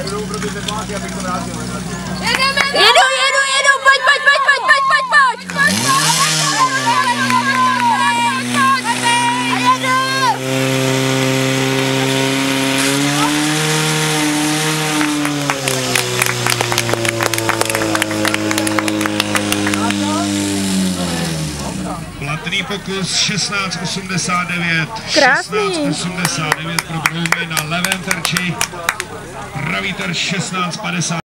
Jedu, pojď! Platný pokus 16,89. Krásný. 16,89 pro Broumy na levém terči. Pravý terč 16,50.